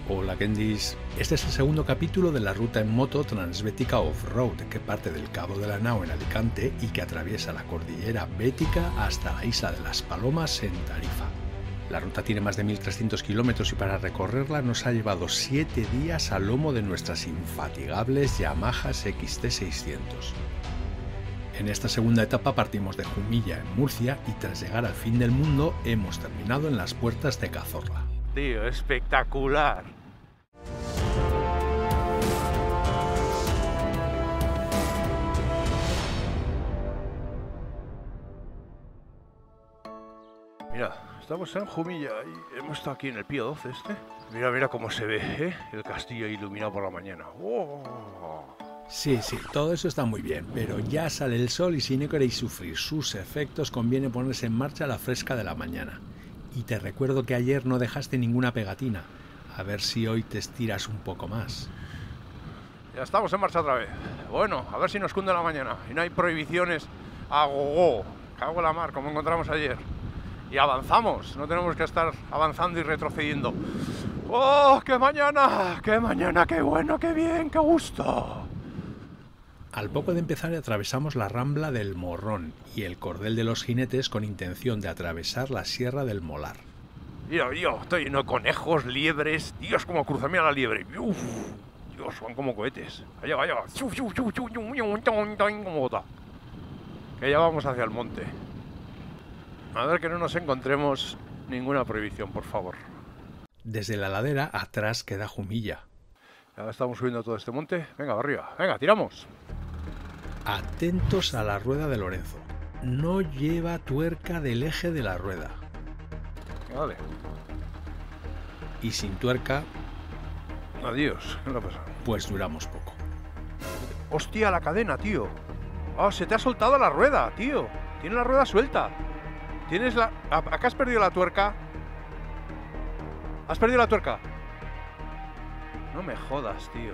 Hola Kendis, este es el segundo capítulo de la ruta en moto transbética off-road que parte del Cabo de la Nao en Alicante y que atraviesa la cordillera bética hasta la isla de Las Palomas en Tarifa. La ruta tiene más de 1300 kilómetros y para recorrerla nos ha llevado 7 días al lomo de nuestras infatigables Yamaha XT600. En esta segunda etapa partimos de Jumilla en Murcia y tras llegar al fin del mundo hemos terminado en las puertas de Cazorla. Tío, espectacular. Mira, estamos en Jumilla y hemos estado aquí en el Pío XII este. Mira, mira cómo se ve, ¿eh? El castillo iluminado por la mañana. ¡Oh! Sí, todo eso está muy bien, pero ya sale el sol y si no queréis sufrir sus efectos conviene ponerse en marcha a la fresca de la mañana. Y te recuerdo que ayer no dejaste ninguna pegatina. A ver si hoy te estiras un poco más. Ya estamos en marcha otra vez. Bueno, a ver si nos cunde la mañana. Y no hay prohibiciones a gogo. Cago en la mar, como encontramos ayer. Y avanzamos. No tenemos que estar avanzando y retrocediendo. ¡Oh, qué mañana! ¡Qué mañana! ¡Qué bueno! ¡Qué bien! ¡Qué gusto! Al poco de empezar atravesamos la Rambla del Morrón y el Cordel de los Jinetes con intención de atravesar la Sierra del Molar. Mira, estoy lleno de conejos, liebres. Dios, cómo cruza, mira la liebre. Uf, Dios, van como cohetes. Allá, allá. Como bota. Que ya vamos hacia el monte. A ver que no nos encontremos ninguna prohibición, por favor. Desde la ladera atrás queda Jumilla. Ya estamos subiendo todo este monte. Venga, arriba. Venga, tiramos. Atentos a la rueda de Lorenzo. No lleva tuerca del eje de la rueda. Vale. Y sin tuerca... Adiós. ¿Qué le ha pasado? Pues duramos poco. ¡Hostia, la cadena, tío! ¡Oh, se te ha soltado la rueda, tío! Tiene la rueda suelta. Tienes la... ¿Acá has perdido la tuerca? ¿Has perdido la tuerca? No me jodas, tío.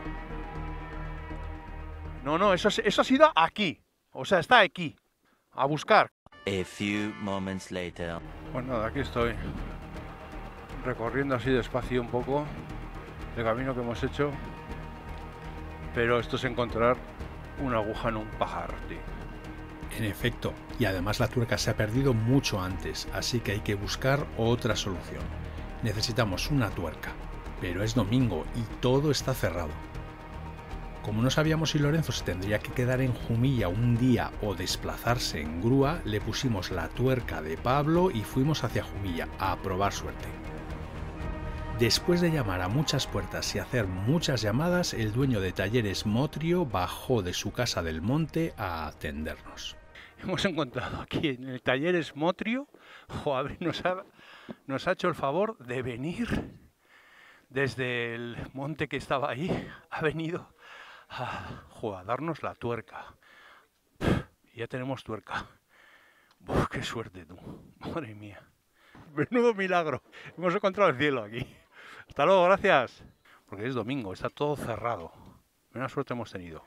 No, eso ha sido aquí. O sea, está aquí. A buscar. A few moments later. Pues nada, aquí estoy. Recorriendo así despacio un poco el camino que hemos hecho. Pero esto es encontrar una aguja en un pajar, tío. En efecto, y además la tuerca se ha perdido mucho antes, así que hay que buscar otra solución. Necesitamos una tuerca, pero es domingo y todo está cerrado. Como no sabíamos si Lorenzo se tendría que quedar en Jumilla un día o desplazarse en grúa, le pusimos la tuerca de Pablo y fuimos hacia Jumilla a probar suerte. Después de llamar a muchas puertas y hacer muchas llamadas, el dueño de Talleres Motrio bajó de su casa del monte a atendernos. Hemos encontrado aquí en el Talleres Motrio, joder, nos ha hecho el favor de venir desde el monte que estaba ahí, ha venido a darnos la tuerca. Ya tenemos tuerca. ¡Qué suerte tú! Madre mía. Menudo milagro. Hemos encontrado el cielo aquí. Hasta luego, gracias. Porque es domingo, está todo cerrado. Buena suerte hemos tenido.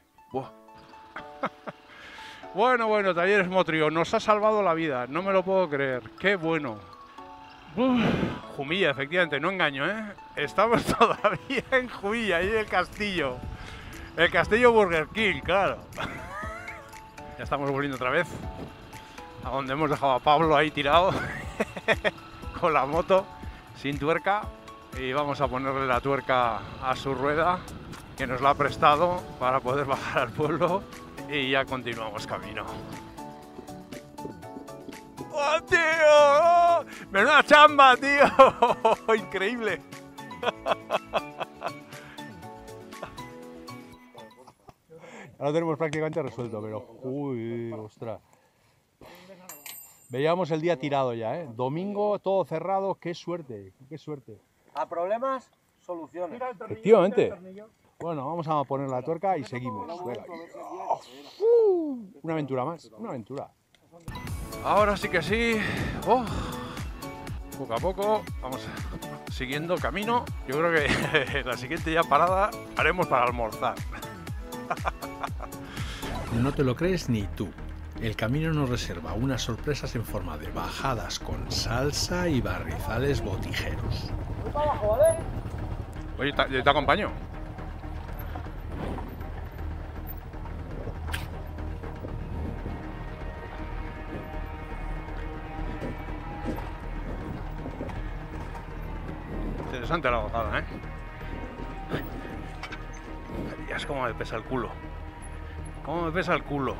Bueno, Talleres Motrio, nos ha salvado la vida. No me lo puedo creer. ¡Qué bueno! Jumilla, efectivamente, no engaño, ¿eh? Estamos todavía en Jumilla, ahí en el castillo. El castillo Burger King, claro. Ya estamos volviendo otra vez a donde hemos dejado a Pablo ahí tirado con la moto sin tuerca y vamos a ponerle la tuerca a su rueda que nos la ha prestado para poder bajar al pueblo y ya continuamos camino. ¡Oh, tío! ¡Menuda chamba, tío! ¡Increíble! Ya lo tenemos prácticamente resuelto, pero... ¡Uy, ostras! Veíamos el día tirado ya, ¿eh? Domingo, todo cerrado. ¡Qué suerte! ¡Qué suerte! A problemas, soluciones. Efectivamente. Bueno, vamos a poner la tuerca y seguimos. Una aventura más, una aventura. Ahora sí que sí. Poco a poco vamos siguiendo camino. Yo creo que la siguiente ya parada haremos para almorzar. No te lo crees ni tú. El camino nos reserva unas sorpresas en forma de bajadas con salsa y barrizales botijeros. Voy para abajo, ¿vale? Oye, yo te acompaño. Interesante la gozada, ¿eh? Ya es como me pesa el culo. Cómo me pesa el culo.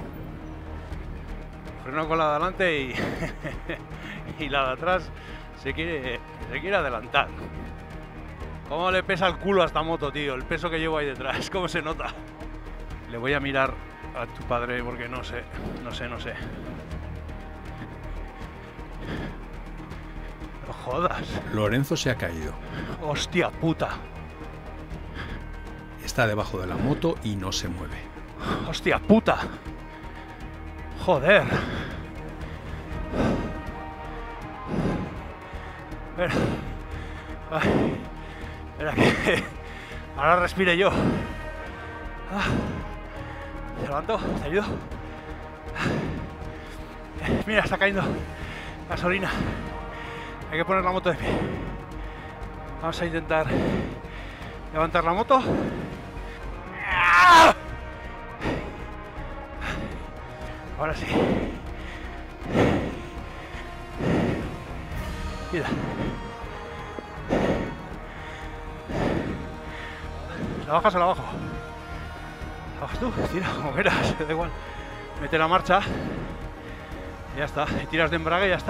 Freno con la de adelante y, y la de atrás se quiere adelantar. Cómo le pesa el culo a esta moto, tío. El peso que llevo ahí detrás, cómo se nota. Le voy a mirar a tu padre porque no sé. No jodas. Lorenzo se ha caído. Hostia puta. Está debajo de la moto y no se mueve. Hostia puta. Joder. Espera. Ay. Espera que ahora respire yo. Te levanto, te ayudo. Mira, está cayendo gasolina. Hay que poner la moto de pie. Vamos a intentar levantar la moto. Ahora sí. Mira. ¿La bajas o la bajo? ¿La bajas tú? Tira, como quieras, da igual. Mete la marcha. Y ya está. Y tiras de embrague y ya está.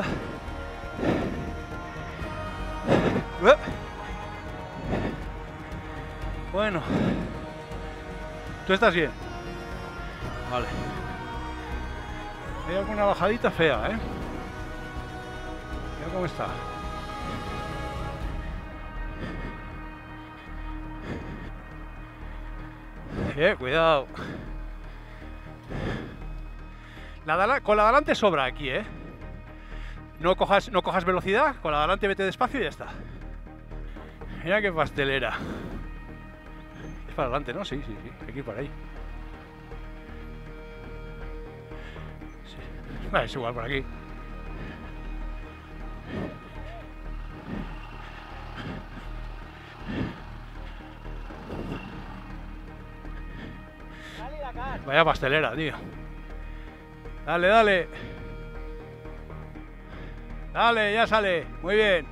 Bueno. ¿Tú estás bien? Vale. Hay alguna bajadita fea, ¿eh? Mira cómo está. Cuidado. Con la de adelante sobra aquí, ¿eh? No cojas velocidad, con la de adelante vete despacio y ya está. Mira qué pastelera. Es para adelante, ¿no? Sí, hay que ir para ahí. Sí. Vale, es igual por aquí. Vaya pastelera, tío. Dale, dale. Dale, ya sale. Muy bien.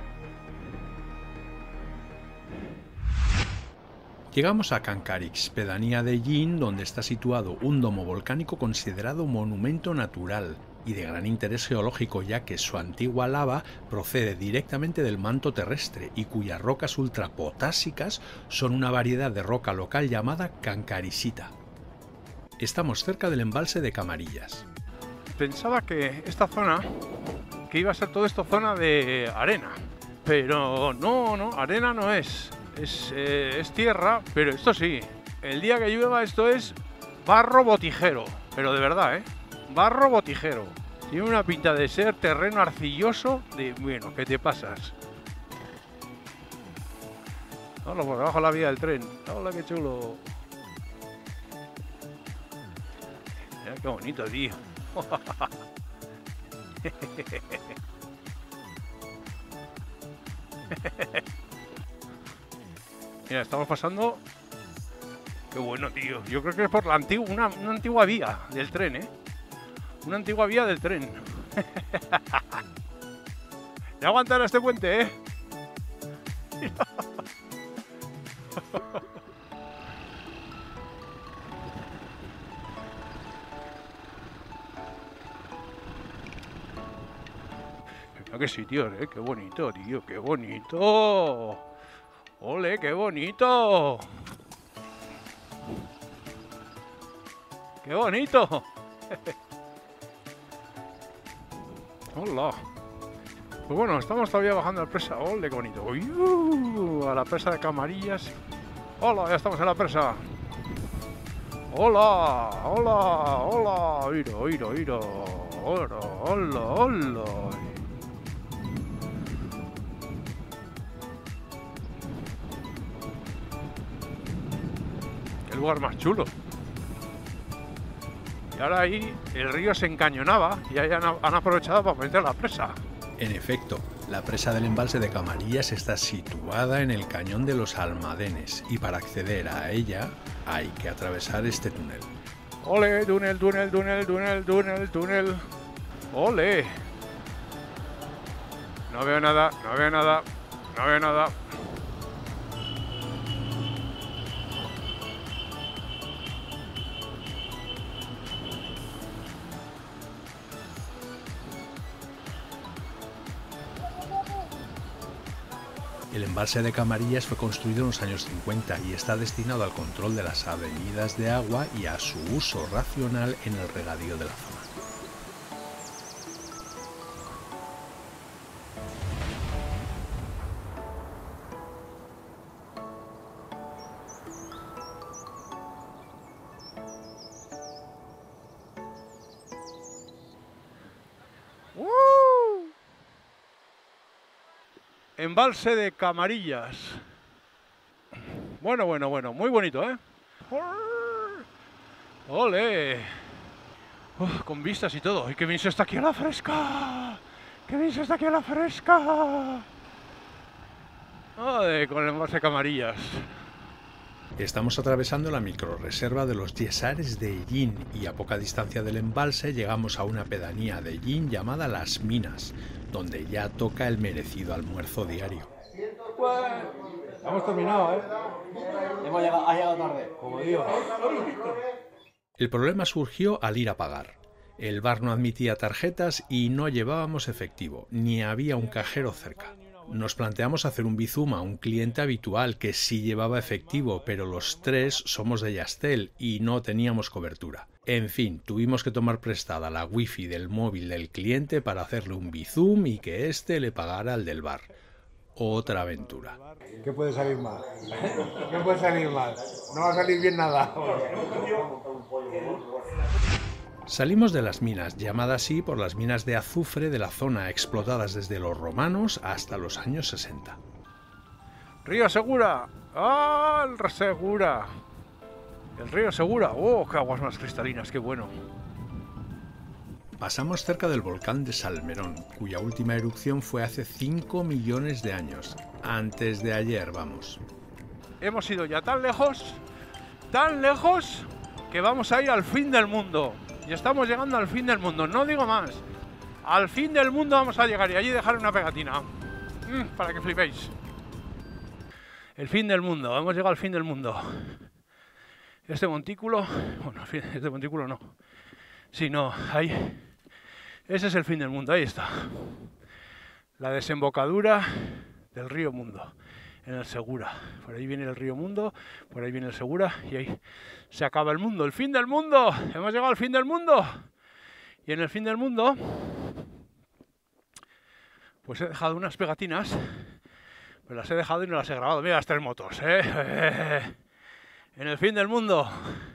Llegamos a Cancarix, pedanía de Yin, donde está situado un domo volcánico considerado monumento natural y de gran interés geológico, ya que su antigua lava procede directamente del manto terrestre y cuyas rocas ultrapotásicas son una variedad de roca local llamada cancaricita. Estamos cerca del embalse de Camarillas. Pensaba que esta zona, que iba a ser todo esto zona de arena, pero no, arena no es. Es tierra, pero esto sí, el día que llueva esto es barro botijero, pero de verdad, barro botijero. Tiene una pinta de ser terreno arcilloso de, bueno, ¿qué te pasas? Hola, por debajo de la vía del tren. Hola, qué chulo. Mira qué bonito, tío. Mira, estamos pasando. Qué bueno, tío. Yo creo que es por la una antigua vía del tren, ¿eh? Una antigua vía del tren. Ya aguantará este puente, ¿eh? Mira qué sitio, ¿eh? Qué bonito, tío. Qué bonito. ¡Ole, qué bonito! ¡Qué bonito! ¡Hola! Pues bueno, estamos todavía bajando a la presa. ¡Ole, qué bonito! A la presa de Camarillas. ¡Hola! Ya estamos en la presa. ¡Hola! ¡Hola! ¡Hola! ¡Iro! ¡Hola! ¡Hola! Lugar más chulo. Y ahora ahí el río se encañonaba y ahí han aprovechado para meter la presa. En efecto, La presa del embalse de Camarillas está situada en el cañón de los Almadenes y para acceder a ella hay que atravesar este túnel. ¡Ole! Túnel, túnel, túnel, túnel, túnel, túnel. ¡Ole! No veo nada, no veo nada, no veo nada. El embalse de Camarillas fue construido en los años 50 y está destinado al control de las avenidas de agua y a su uso racional en el regadío de la zona. Embalse de Camarillas. Bueno, bueno, bueno, muy bonito, ¿eh? ¡Ole! Con vistas y todo. ¡Ay, qué bien se está aquí a la fresca! ¡Qué bien se está aquí a la fresca! ¡Ay, con el embalse de Camarillas! Estamos atravesando la microrreserva de los Yesares de Ellín y a poca distancia del embalse llegamos a una pedanía de Ellín llamada Las Minas, donde ya toca el merecido almuerzo diario. Hemos terminado, ¿eh? Ha llegado tarde, como digo. El problema surgió al ir a pagar. El bar no admitía tarjetas y no llevábamos efectivo, ni había un cajero cerca. Nos planteamos hacer un bizum a un cliente habitual que sí llevaba efectivo, pero los tres somos de Yastel y no teníamos cobertura. En fin, tuvimos que tomar prestada la wifi del móvil del cliente para hacerle un bizum y que éste le pagara al del bar. Otra aventura. ¿Qué puede salir mal? ¿Qué puede salir mal? No va a salir bien nada. Salimos de las minas, llamadas así por las minas de azufre de la zona, explotadas desde los romanos hasta los años 60. ¡Río Segura! ¡Ah, el Segura! El río Segura. ¡Oh, qué aguas más cristalinas! ¡Qué bueno! Pasamos cerca del volcán de Salmerón, cuya última erupción fue hace 5 millones de años. Antes de ayer, vamos. Hemos ido ya tan lejos, que vamos a ir al fin del mundo. Y estamos llegando al fin del mundo, no digo más. Al fin del mundo vamos a llegar y allí dejar una pegatina. Para que flipéis. El fin del mundo, hemos llegado al fin del mundo. Este montículo, bueno, este montículo no. Sí, no, ahí. Ese es el fin del mundo, ahí está. La desembocadura del río Mundo, en el Segura. Por ahí viene el río Mundo, por ahí viene el Segura y ahí se acaba el mundo. ¡El fin del mundo! ¡Hemos llegado al fin del mundo! Y en el fin del mundo, pues he dejado unas pegatinas, pues las he dejado y no las he grabado. Mira las tres motos, ¿eh? En el fin del mundo.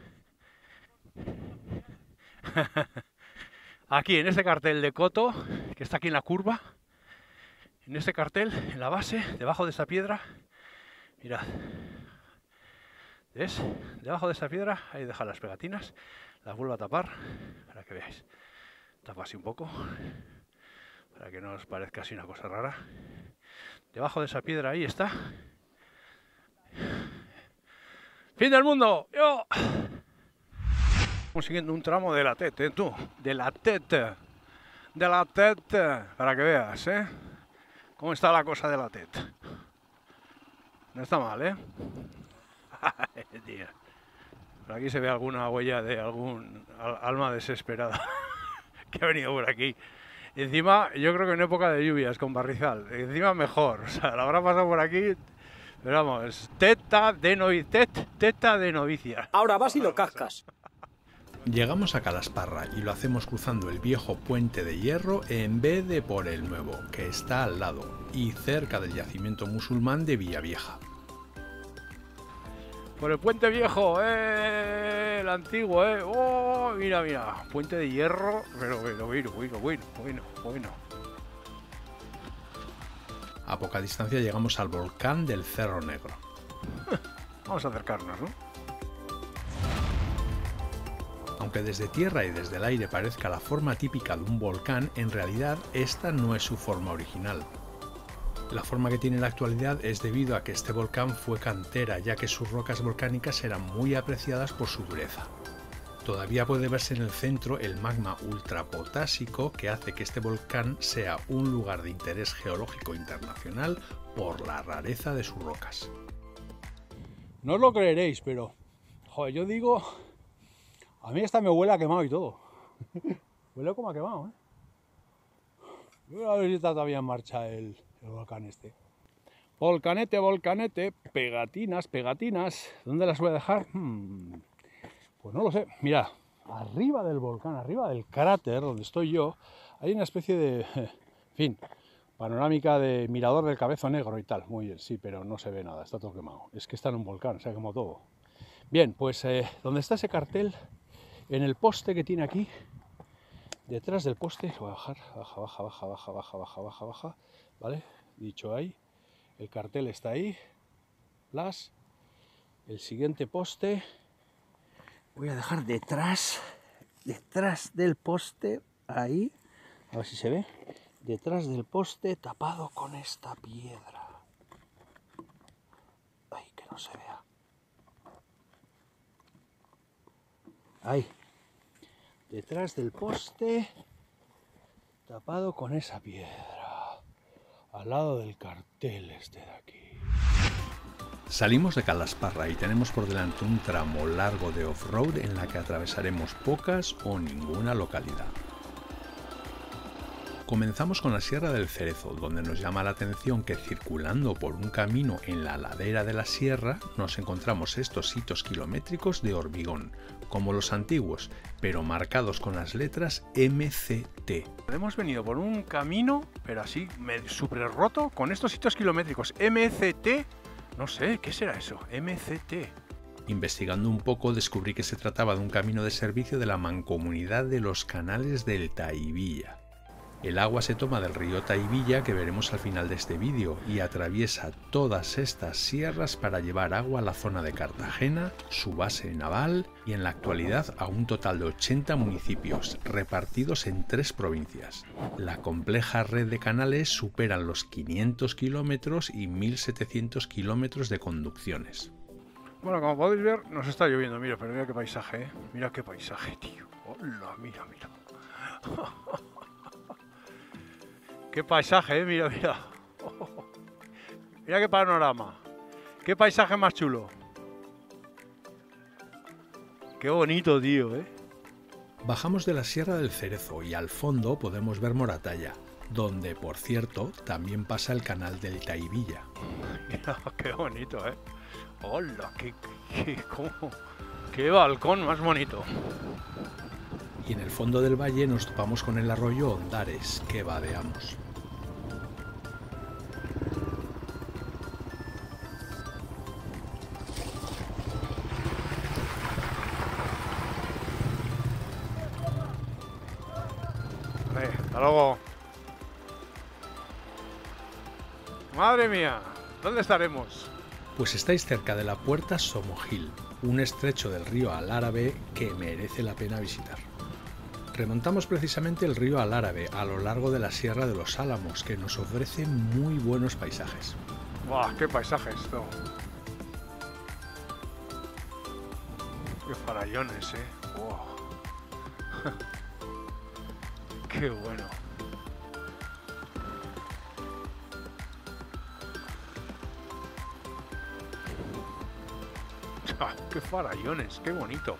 Aquí, en este cartel de Coto, que está aquí en la curva, en este cartel, en la base, debajo de esta piedra, mirad, ¿ves? Debajo de esta piedra, ahí deja las pegatinas, las vuelvo a tapar, para que veáis. Tapa así un poco, para que no os parezca así una cosa rara. Debajo de esa piedra, ahí está. ¡Fin del mundo! ¡Yo! Estamos siguiendo un tramo de la tete, tú, de la tete, para que veas, ¿eh? ¿Cómo está la cosa de la tete? No está mal, ¿eh? Tío. Por aquí se ve alguna huella de algún alma desesperada que ha venido por aquí. Y encima, yo creo que en época de lluvias, con barrizal. Y encima mejor, o sea, la habrá pasado por aquí, pero vamos, teta de novicia. Ahora vas y lo cascas. Llegamos a Calasparra y lo hacemos cruzando el viejo puente de hierro en vez de por el nuevo, que está al lado y cerca del yacimiento musulmán de Villavieja. Por el puente viejo, el antiguo, oh, mira, mira, puente de hierro, pero bueno. A poca distancia llegamos al volcán del Cerro Negro. Vamos a acercarnos, ¿no? Aunque desde tierra y desde el aire parezca la forma típica de un volcán, en realidad esta no es su forma original. La forma que tiene en la actualidad es debido a que este volcán fue cantera, ya que sus rocas volcánicas eran muy apreciadas por su dureza. Todavía puede verse en el centro el magma ultrapotásico que hace que este volcán sea un lugar de interés geológico internacional por la rareza de sus rocas. No os lo creeréis, pero joder, yo digo, a mí esta me huele a quemado y todo. Huele como a quemado, ¿eh? Voy a ver si está todavía en marcha el volcán este. Volcanete, volcanete, pegatinas, pegatinas. ¿Dónde las voy a dejar? Pues no lo sé. Mira, arriba del volcán, arriba del cráter donde estoy yo, hay una especie de, en fin, panorámica de mirador del Cabezo Negro y tal. Muy bien, sí, pero no se ve nada, está todo quemado. Es que está en un volcán, se ha quemado todo. Bien, pues donde está ese cartel, en el poste que tiene aquí, detrás del poste, lo voy a bajar, baja, ¿vale? Dicho ahí, el cartel está ahí, el siguiente poste, voy a dejar detrás del poste, ahí, a ver si se ve, detrás del poste tapado con esta piedra. Ay, que no se vea. Ahí. Detrás del poste, tapado con esa piedra, al lado del cartel este de aquí. Salimos de Calasparra y tenemos por delante un tramo largo de off-road en la que atravesaremos pocas o ninguna localidad. Comenzamos con la Sierra del Cerezo, donde nos llama la atención que circulando por un camino en la ladera de la sierra nos encontramos estos hitos kilométricos de hormigón, como los antiguos, pero marcados con las letras MCT. Hemos venido por un camino, pero así súper roto, con estos hitos kilométricos MCT, no sé, ¿qué será eso? MCT. Investigando un poco descubrí que se trataba de un camino de servicio de la Mancomunidad de los Canales del Tahivilla. El agua se toma del río Tahivilla, que veremos al final de este vídeo, y atraviesa todas estas sierras para llevar agua a la zona de Cartagena, su base naval y en la actualidad a un total de 80 municipios, repartidos en 3 provincias. La compleja red de canales superan los 500 kilómetros y 1.700 kilómetros de conducciones. Bueno, como podéis ver, nos está lloviendo, mira, pero mira qué paisaje, ¿eh? Mira qué paisaje, tío. Hola, mira, mira. Qué paisaje, mira, mira. Mira qué panorama. Qué paisaje más chulo. Qué bonito, tío, Bajamos de la Sierra del Cerezo y al fondo podemos ver Moratalla, donde, por cierto, también pasa el canal del Tahivilla. Mira, qué bonito, Hola, qué balcón más bonito. Y en el fondo del valle nos topamos con el arroyo Ondares, que vadeamos. Hasta luego. Madre mía, ¿dónde estaremos? Pues estáis cerca de la Puerta Somogil, un estrecho del río Alárabe que merece la pena visitar. Remontamos precisamente el río Alárabe a lo largo de la Sierra de los Álamos, que nos ofrece muy buenos paisajes. ¡Buah, qué paisajes! No. ¡Qué farallones, ¡Wow! ¡Qué bueno! ¡Ah, qué farallones! ¡Qué bonito!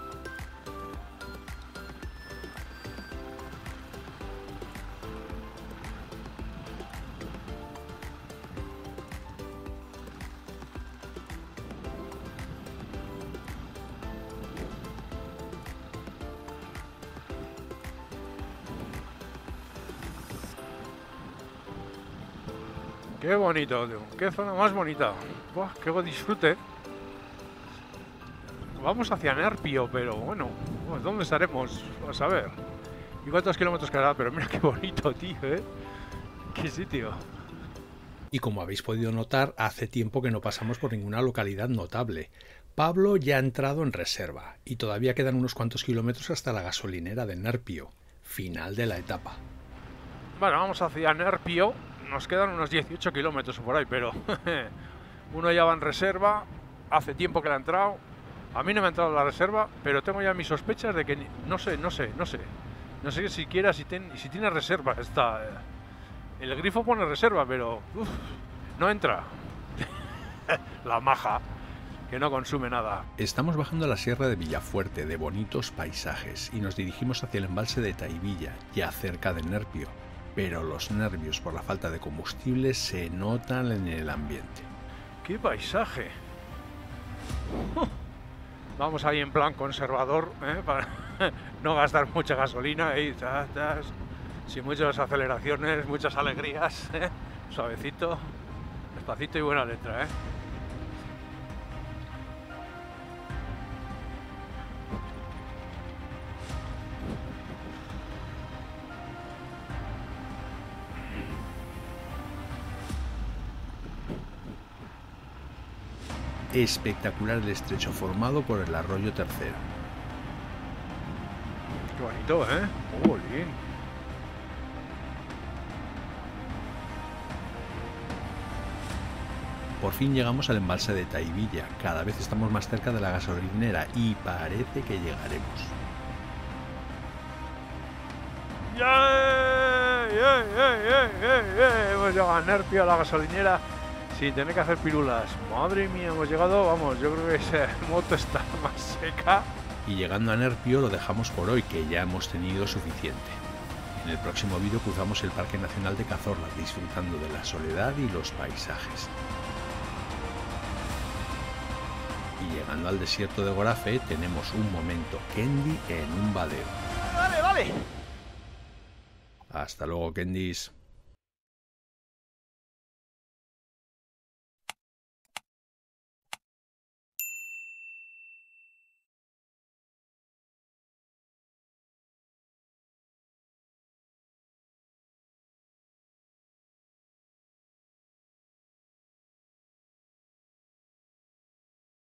¡Qué bonito, tío! ¡Qué zona más bonita! ¡Buah, qué disfrute! Vamos hacia Nerpio, pero bueno, pues ¿dónde estaremos? A saber. ¿Y cuántos kilómetros quedará? Pero mira qué bonito, tío, ¡Qué sitio! Y como habéis podido notar, hace tiempo que no pasamos por ninguna localidad notable. Pablo ya ha entrado en reserva y todavía quedan unos cuantos kilómetros hasta la gasolinera de Nerpio, final de la etapa. Bueno, vamos hacia Nerpio. nos quedan unos 18 kilómetros por ahí, pero uno ya va en reserva, hace tiempo que le ha entrado. A mí no me ha entrado la reserva, pero tengo ya mis sospechas de que no sé siquiera si tiene reserva. El grifo pone reserva, pero no entra. La maja, que no consume nada. Estamos bajando a la sierra de Villafuerte, de bonitos paisajes, y nos dirigimos hacia el embalse de Tahivilla, ya cerca de Nerpio. Pero los nervios por la falta de combustible se notan en el ambiente. ¡Qué paisaje! Vamos ahí en plan conservador, para no gastar mucha gasolina y sin muchas aceleraciones, muchas alegrías, suavecito, despacito y buena letra, Espectacular el estrecho formado por el arroyo Tercero. Qué bonito, ¡Jolín! Por fin llegamos al embalse de Tahivilla. Cada vez estamos más cerca de la gasolinera y parece que llegaremos. Hemos llegado a Nerpio, a la gasolinera, sin tener que hacer pirulas. Madre mía, hemos llegado, vamos, yo creo que esa moto está más seca. Y llegando a Nerpio lo dejamos por hoy, que ya hemos tenido suficiente. En el próximo vídeo cruzamos el Parque Nacional de Cazorla, disfrutando de la soledad y los paisajes. Y llegando al desierto de Gorafe tenemos un momento Kendi en un vadeo. ¡Vale! Hasta luego, Kendis.